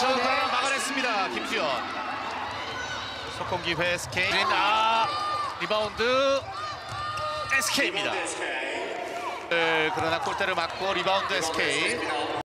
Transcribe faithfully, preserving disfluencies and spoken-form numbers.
저가 막아냈습니다. 김수현. 속공 기회 에스케이. 아, 리바운드 에스케이입니다. 네, 그러나 골대를 맞고 리바운드 에스케이.